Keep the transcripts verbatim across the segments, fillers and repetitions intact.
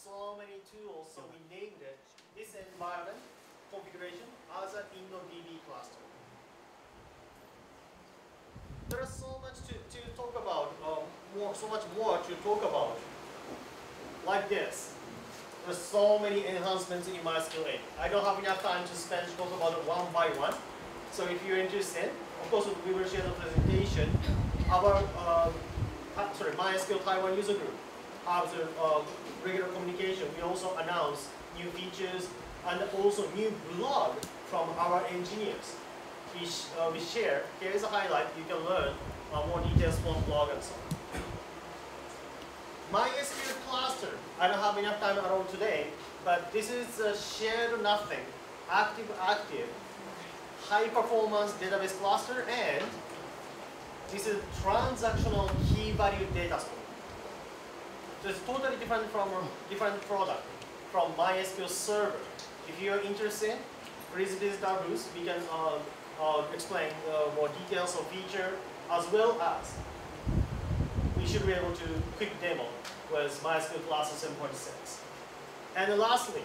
so many tools, so we named it this environment configuration as an InnoDB cluster. There is so much to, to talk about, um, more, so much more to talk about, like this. There's so many enhancements in MySQL eight. I don't have enough time to spend to talk about it one by one. So if you're interested, of course we will share the presentation. Our uh, sorry, MySQL Taiwan user group has a uh, regular communication. We also announce new features and also new blog from our engineers. We, sh uh, we share. Here is a highlight. You can learn uh, more details from blog and so on. MySQL cluster. I don't have enough time at all today, but this is a shared nothing, active active, high performance database cluster, and this is transactional key value data store. So it's totally different from different product from MySQL server. If you are interested, please visit our booth. We can uh, uh, explain uh, more details of feature, as well as we should be able to quick demo with MySQL Cluster seven point six. And then lastly,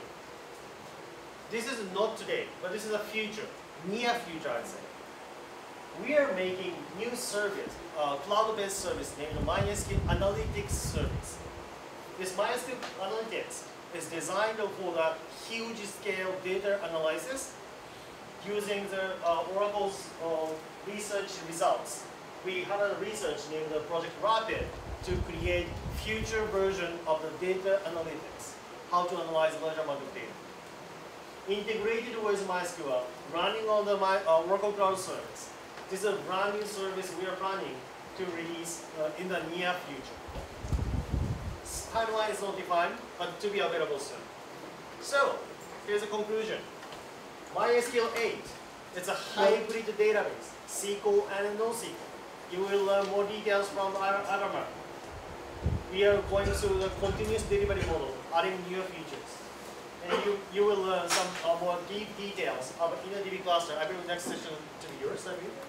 this is not today, but this is a future, near future, I'd say. We are making new service, uh, cloud-based service named MySQL Analytics service. This MySQL Analytics is designed for the huge scale data analysis using the uh, Oracle's uh, research results. We had a research named the Project Rapid to create future version of the data analytics, how to analyze large amount of data. Integrated with MySQL, running on the My, uh, Oracle Cloud Service. This is a brand new service we are planning to release uh, in the near future. Timeline is not defined, but to be available soon. So, here's a conclusion. MySQL eight, it's a hybrid database, S Q L and NoSQL. You will learn more details from Agama. We are going through the continuous delivery model, adding new features. And you, you will learn some uh, more deep details of InnoDB cluster. I believe next session to be yours, I believe.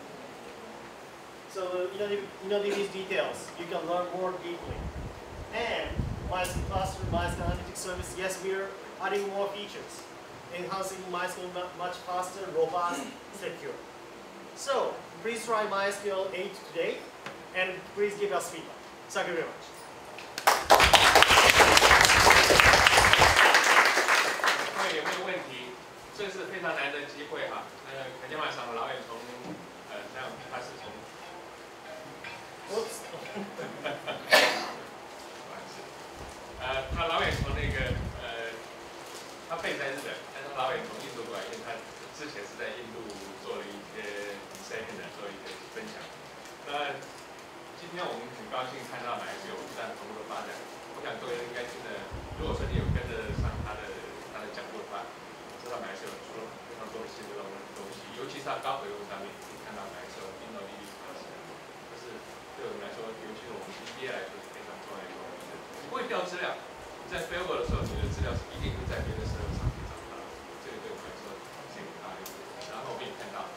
So InnoDB, InnoDB's details, you can learn more deeply. And MySQL cluster, MySQL Analytics service, yes, we are adding more features, enhancing MySQL much faster, robust, secure. So please try MySQL eight today, and please give us feedback. Thank you very much. 有没有问题？这是非常难的机会哈。呃，肯定马上老远从呃，像他是从，呃，他老远从那个呃，他背在日本，但是他老远从印度过来，因为他之前是在印度做了一些 seminar， 做一些分享。那今天我们很高兴看到MySQL在蓬勃的发展。我想各位应该真的，如果说你有跟着上他的。 他的讲座的话，知道MySQL出了非常多的新的东西，尤其是在高回路上面可以看到MySQL InnoDB cluster，这是对我们来说，尤其是我们 D B A 来说是非常重要的一个东西。你不会调资料，你在 failover 的时候，你的资料是一定会在别的 server 上面找到的，这个对我们来说是一个大优势。然后我们也看到，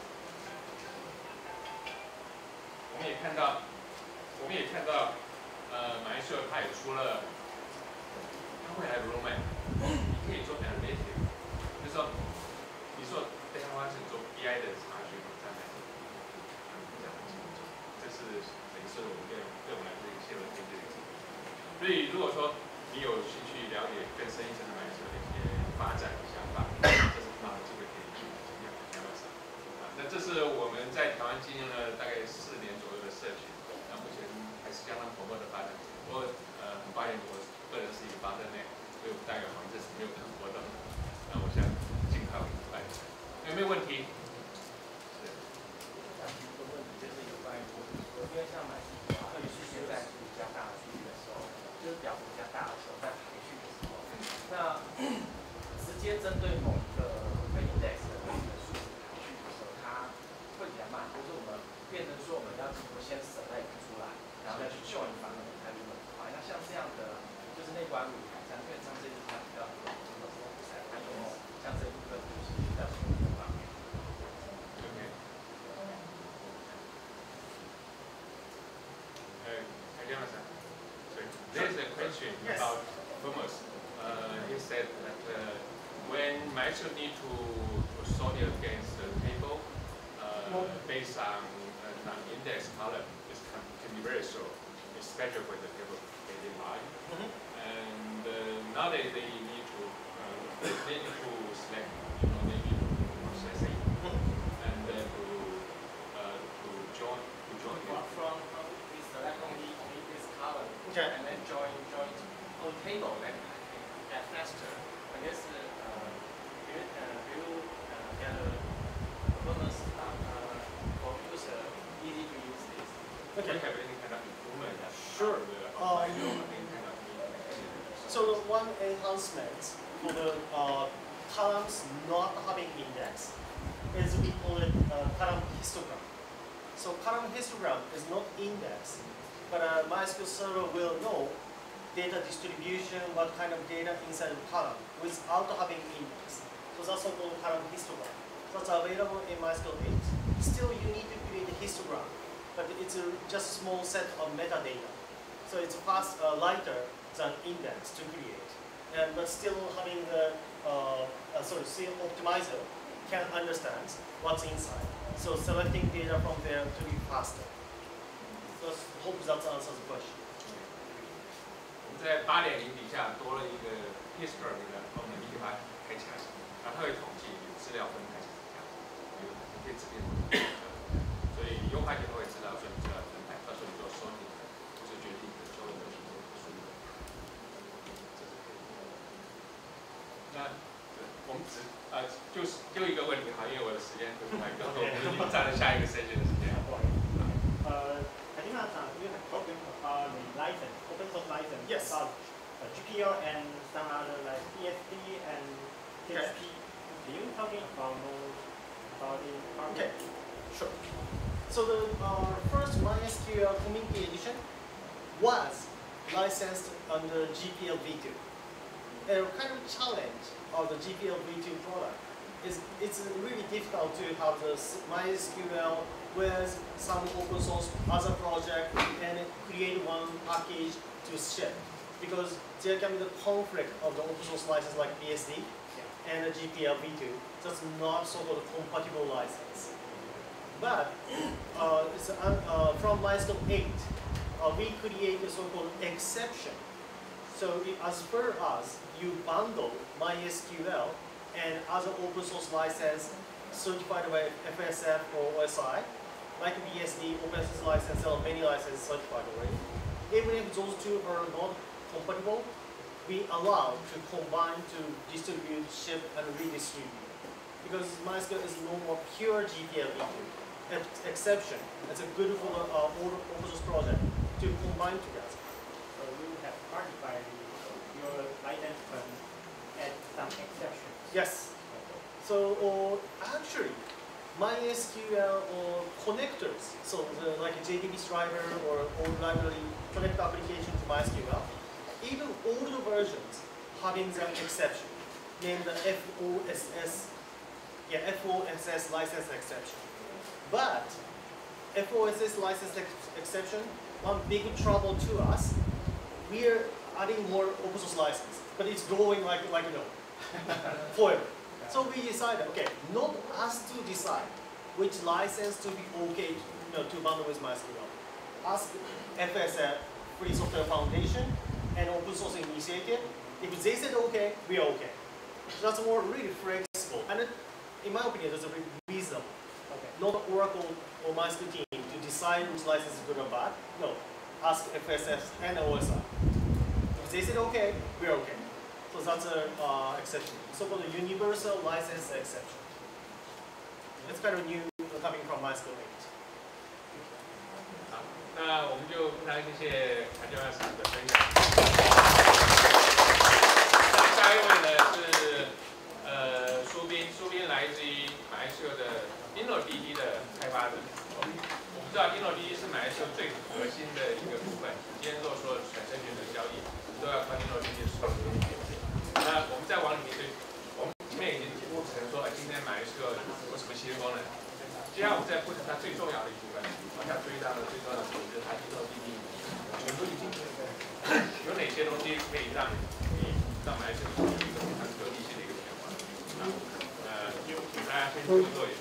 我们也看到，我们也看到，呃，MySQL它也出了，它未来的 roadmap。 可以做 analytic， 就是说，你说对它方是做 B I 的查询网站来做，这样很清楚。这是等于是我们对对我们来说一个新闻经济的一个。所以如果说你有兴趣了解更深一层的MySQL的一些发展想法，这是很好的机会可以去怎么样了解啊。那这是我们在台湾经营了大概四年左右的社群，那目前还是相当蓬勃的发展。不过呃，很抱歉，我个人是一个发展内。 所以我们大概好像这是没有看活动，那我想尽快我们办。有没有问题？是。 想提出个问题，就是有关于因为像MySQL啊，尤其现在是比较大的数据的时候，就是表格比较大的时候，在排序的时候，那直接针对某一个 index 的某一个数字排序的时候，它会比较慢，就是我们变成说我们要经过先 select 出来，然后再去 join 反而才会很快。那像这样的，就是内关路。 因为像这一块比较多，还有像这部分就是比较熟的方面。 Okay. Uh, Sorry. There is a question yes. about Thomas. Uh, said that uh, when MySQL need to, to sort it against the table uh, based on uh, an index column, it can, can be very slow, especially when the table is very large. Mm-hmm. And uh, nowadays they need to uh, they need to select, you know, they need to process it mm-hmm. and then to uh, to join to join it. From from we select only only this column okay. and then join join on table, then get faster. I guess uh, uh, you uh, you uh, get a performance uh, uh, for user easy to use this. Okay. Do you have any kind of improvement? Sure. Uh, um, so one enhancement for the uh, columns not having index is we call it uh, column histogram. So column histogram is not index, but uh, MySQL server will know data distribution, what kind of data inside the column without having index. So that's what called column histogram. That's available in MySQL eight. Still, you need to create a histogram, but it's a, just a small set of metadata. So it's fast, uh, lighter than index to create, and but still having the uh, uh, sorry, still optimizer can understand what's inside. So selecting data from there to be faster. So I hope that answers the question. 在八点零底下多了一个 histogram 那个功能，你给它开起来，然后它会统计你资料分开是怎样，有可以指定，所以优化以后会知道说你资料分开，到时候你做收集或者决定的交流的时候输入。那我们只呃就是就一个问题哈，因为我的时间不太够，我们已经占了下一个 session 的时间。 呃，I think that uh, you have talked about the license, open source license, yes. about uh, G P L and some other like P S D and P H P. Are you talking about more about the Okay, sure. So the uh, first MySQL Community Edition was licensed under G P L v two. A kind of challenge of the G P L v two product is it's really difficult to have the MySQL with some open source other project and create one package to ship, because there can be the conflict of the open source license like B S D yeah. and the G P L v two. That's not so-called compatible license. But uh, it's, uh, uh, from MySQL eight, uh, we create a so-called exception. So it, as per us, you bundle MySQL and other open source license certified by F S F or O S I, like B S D, open source license, or many licenses certified already. Even if those two are not compatible, we allow to combine to distribute, ship, and redistribute. Because MySQL is no more pure G P L v two. Exception. It's a good for the uh, open source project to combine together. So you have modified your license but add some exceptions. Yes. So uh, actually, MySQL or connectors, so the, like a J D B S driver or old library connect application to MySQL, even older versions having that exception, named the F O S S, yeah, F O S S license exception. But F O S S license ex exception, one big trouble to us, we are adding more open source license, but it's growing like like you know, forever. So we decided, okay, not us to decide which license to be okay, you know, to bundle with MySQL. Ask F S F, Free Software Foundation, and Open Source Initiative. If they said okay, we are okay. So that's more really flexible, and it, in my opinion, that's a really reasonable. Okay. Not Oracle or MySQL team to decide which license is good or bad. No, ask F S F and O S I. If they said okay, we are okay. So that's an uh, exception. So-called universal license exception. It's kind of new coming from MySQL eight. 好，那我们就非常谢谢谭教授的分享。那下一位呢是呃苏斌，苏斌来自于MySQL的 InnoDB 的开发者。我们我们知道 InnoDB 是MySQL最核心的一个部分。今天做所有全身群的交易都要靠 InnoDB 所有的。那我们再往里面对，我们前面已经铺陈说，今天MySQL有什么新功能？接下来我们再铺陈它最重要的一部分，往下追到的最重要的部分就是它 InnoDB 全部已经有哪些东西可以让你让MySQL有一个这么做也